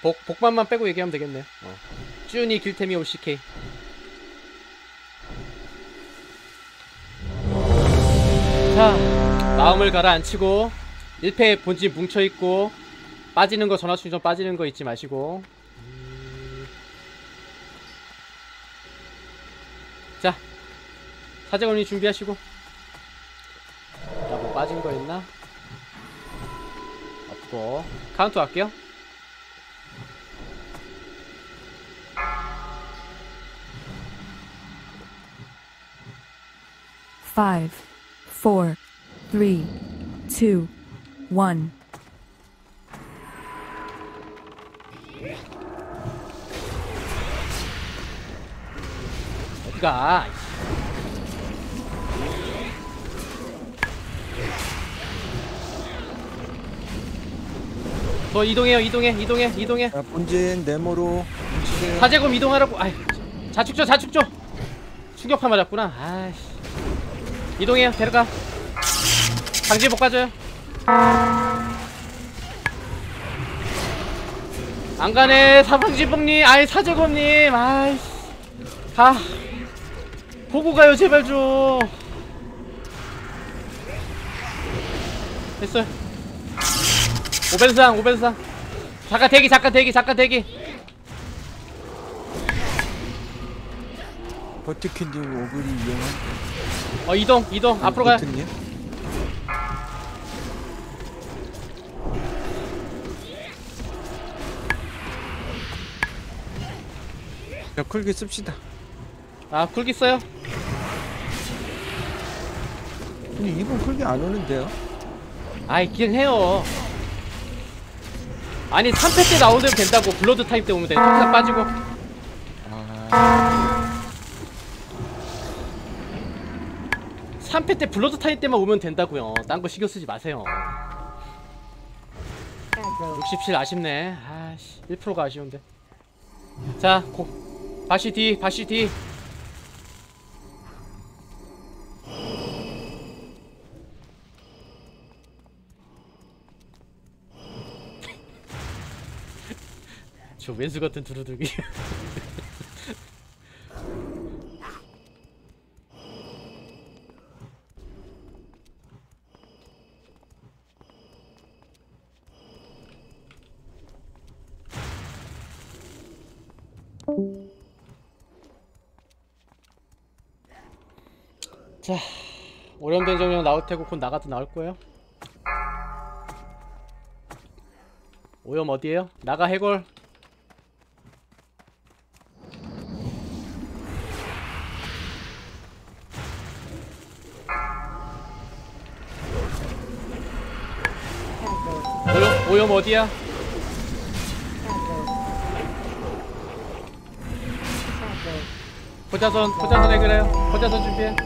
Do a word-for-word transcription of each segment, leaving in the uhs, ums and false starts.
복, 복만만 빼고 얘기하면 되겠네요. 어. 쭈니 길템이 오씨케이. 자, 마음을 가라앉히고 일 패 본진 뭉쳐있고 빠지는 거 전화 충전 빠지는 거 잊지 마시고. 음... 자, 사제검님 준비하시고. 나 뭐 빠진 거 있나? 없고. 카운트 할게요. five, four, three, two, one. 어디가? 더 이동해요. 이동해. 이동해. 이동해. 자, 본진 네모로 뭉치세요. 사제검 이동하라고. 아이, 자축조 자축조. 충격파 맞았구나. 아이씨. 이동해요. 데려가. 강제복 가져요. 안가네. 사방지복님. 아이, 사제검님. 아이씨. 가. 보고 가요. 제발 좀. 됐어요. 오벤상 오벤상. 잠깐 대기 잠깐 대기 잠깐 대기. 버티킨님 오글이 이용한. 어 이동 이동. 아, 앞으로 가요. 버튼님. 자, 쿨기 씁시다. 아, 쿨기 써요. 근데 이분 쿨기 안 오는데요? 아이, 그냥 해요. 아니, 삼 패 때 나오면 된다고. 블러드 타입 때 오면 돼. 탁탁 빠지고. 아... 삼 패 때 블러드 타입 때만 오면 된다고요. 딴 거 신경 쓰지 마세요. 육십칠 아쉽네. 아씨, 일 퍼센트가 아쉬운데. 자, 고. 바시 D, 바시 D. 저 왼수 같은 두루두기. 자, 오염된 정령 나올 테고 곧 나가도 나올 거예요. 오염 어디에요? 나가 해골. 오염, 오염 어디야? 포자선, 포자선 해결해요. 포자선 준비해.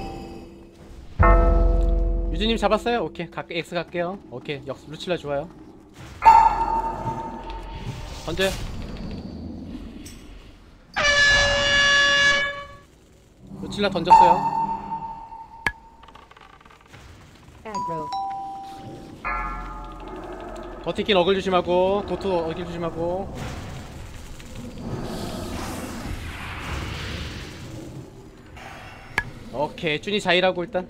유진님 잡았어요? 오케이. 각, X 갈게요. 오케이. 역, 루칠라 좋아요. 던져요. 루칠라 던졌어요. 버티킨 어글 조심하고, 도트 어글 조심하고. 오케이. 쭈니 자일하고 일단.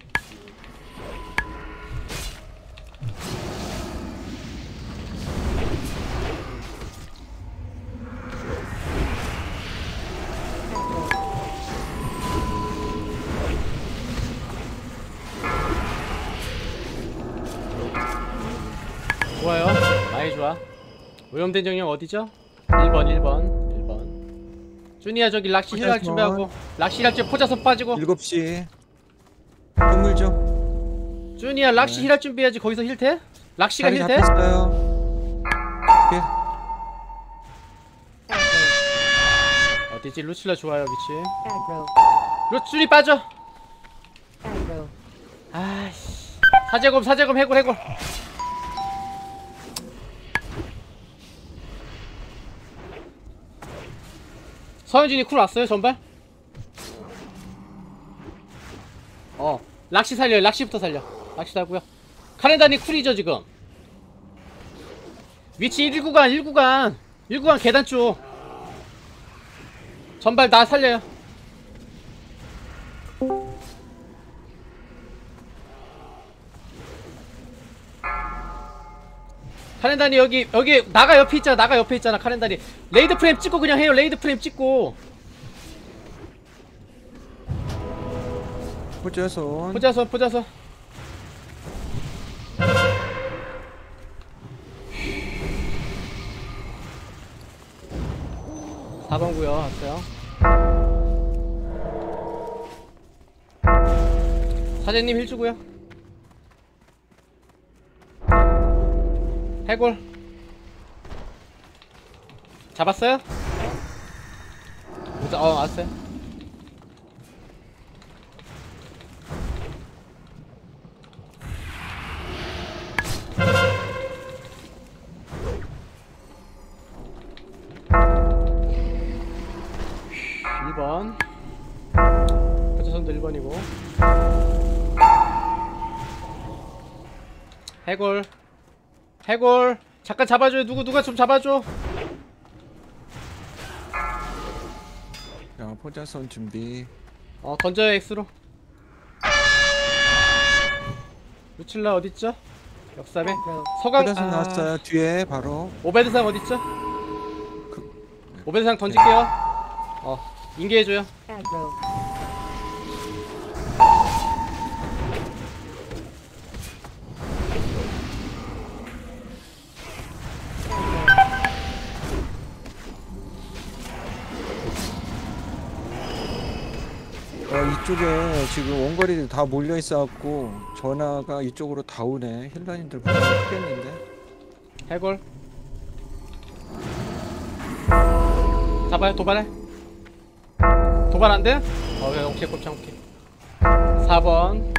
좋아요. 많이 좋아. 오염된 정령 어디죠? 일 번 일 번 일 번. 쭈니야 저기 락시 힐할 준비하고. 락시 힐할 준비. 포자선 빠지고. 일곱 시 건물 좀. 쭈니야 락시 네. 힐할 준비해야지. 거기서 힐 돼? 락시가 힐 돼? 잡혔어요. 오케이. 어디지? 루칠라 좋아요. 위치. 루칠이 빠져. 아이씨. 사제검 사제검 해골 해골. 서현진이 쿨 왔어요 전발? 어 락시 살려요. 락시부터 살려. 락시 살고요. 카렌다니 쿨이죠 지금. 위치 일 구간 일 구간 일구간 계단 쪽. 전발 나 살려요. 카렌다니 여기 여기 나가 옆에 있잖아. 나가 옆에 있잖아. 카렌다니 레이드 프레임 찍고 그냥 해요. 레이드 프레임 찍고. 포자손. 포자서 포자서. 사 번 구요 왔어요. 사장님 힐 주고요. 해골 잡았어요? 어, 어 왔어요. 일 번 포자선도 일 번이고 해골 해골 잠깐 잡아줘요. 누구 누가 좀 잡아줘. 자, 포자손 준비. 어 던져요. X로. 루칠라 어딨죠? 역삼에 서강. 포자손 아... 나왔어요. 뒤에 바로. 오베드상 어딨죠? 오베드상 던질게요. 어 인계해줘요. 어, 이쪽에 지금 원거리들 다 몰려 있어갖고 전화가 이쪽으로 다 오네. 힐러님들 부담이 크겠는데. 해골 잡아요. 도발해. 도발 안 돼? 어 그래 오케이 곱창 오케이. 사 번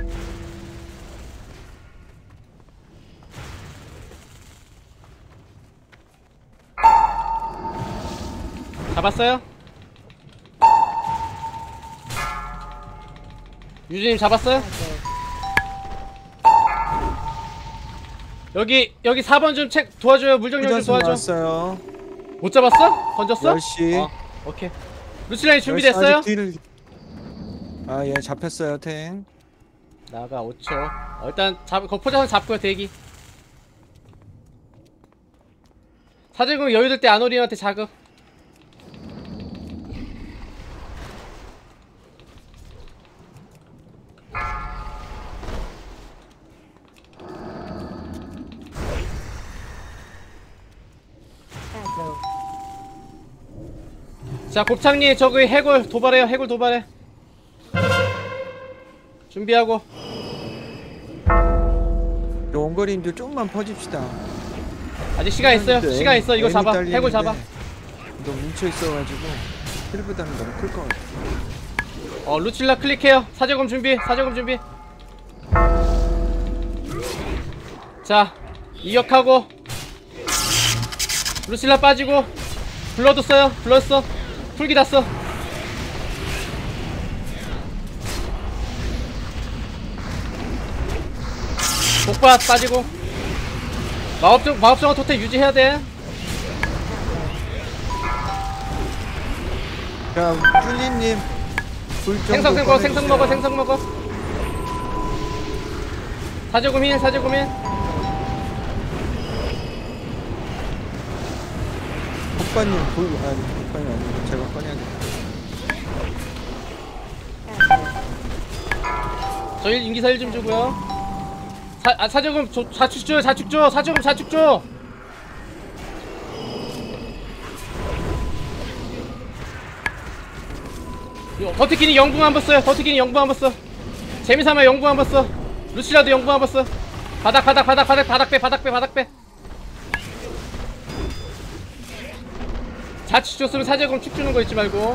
잡았어요? 유진님 잡았어요? 여기 여기 사 번 좀 책 도와줘요. 물정령 좀 포자손 도와줘. 나왔어요. 못 잡았어? 던졌어? 열 시. 어, 오케이. 루치라인 준비됐어요? 아직 뒤를... 아, 예, 잡혔어요, 탱. 나가 오 초. 어, 일단 잡, 거 포자선 잡고요. 대기. 사제공 여유될 때 아노리한테 자극. 자 곱창님 저기 해골 도발해요. 해골 도발해. 준비하고. 원거리님들 좀만 퍼집시다. 아직 시간 있어요. 근데 시간 있어. 이거 애미 잡아. 딸리는데 해골 잡아. 너무 뭉쳐 있어가지고 힐보다는 너무 클 것 같아. 어 루칠라 클릭해요. 사제검 준비. 사제검 준비. 자 이격하고 루칠라 빠지고 블러드 써요. 블러드 써. 풀기 다 써. 복받 빠지고 마법정 마법정화 토템 유지해야 돼. 자, 쭈리님 생선 먹어. 생선 먹어. 생선 먹어. 사제고민 사제고민. 복반님 불 아니 복반이 아니고 제가 꺼내야겠다. 저희 인기사 일 좀 주고요. 사, 아, 사제금 조, 자축 줘. 자축 줘. 사제금 자축 줘. 더티키니 영궁 한번 써요. 더티키니 영궁 한번 써. 재미삼아 영궁 한번 써. 루시라도 영궁 한번 써. 바닥 바닥 바닥 바닥 바닥 빼 바닥 빼 바닥 빼. 자축 줬으면 사제금 축 주는 거 잊지 말고.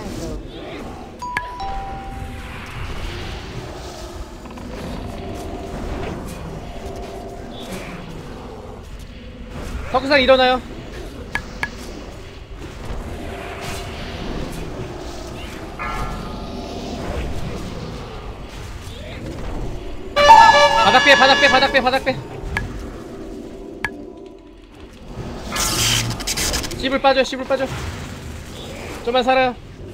덕후상 일어나요. 바닥 빼 바닥 빼 바닥 빼 바닥 빼. 씹을 빠져 씹을 빠져. 좀만 살아요.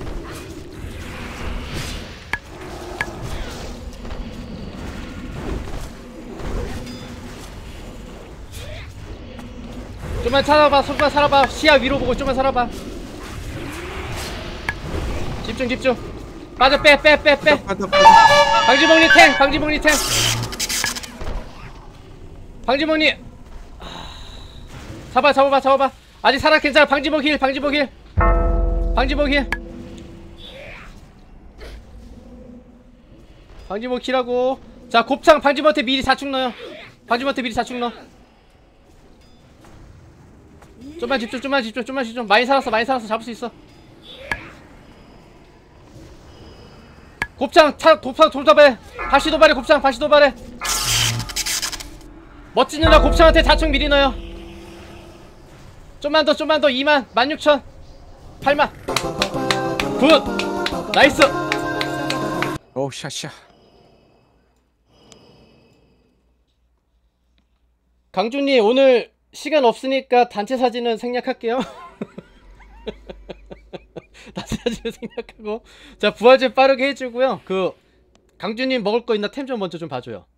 좀만 살아봐. 좀만 살아봐. 시야 위로 보고 좀만 살아봐. 집중 집중. 빠져. 빼 빼 빼 빼. 방지먹니 탱. 방지먹니 탱. 방지먹니. 잡아 잡아봐 잡아봐. 아직 살아. 괜찮아. 방지먹 힐. 방지먹 힐. 방지먹 힐. 방지먹 힐하고. 자 곱창 방지먹한테 미리 자축 넣어요. 방지먹한테 미리 자축 넣어. 좀만 집중 좀만 집중 좀만 집중. 많이 살았어 많이 살았어. 잡을 수 있어. 곱창 차 곱창 돌도발해. 다시 도발해. 곱창 다시 도발해. 멋진 누나 곱창한테 자축 미리 넣어요. 좀만 더 좀만 더. 이만 만 육천 팔만. 굿 나이스. 오 샤샤. 강준님 오늘 시간 없으니까 단체 사진은 생략할게요. 단체 사진은 생략하고. 자 부활제 빠르게 해주고요. 그 강준님 먹을 거 있나 템 좀 먼저 좀 봐줘요.